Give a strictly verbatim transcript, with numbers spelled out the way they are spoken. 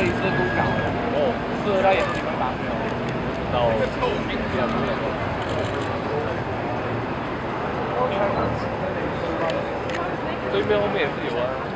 镭射度高的，哦，适合在眼睛会发飙。然后比较多的。对面后面也是有啊。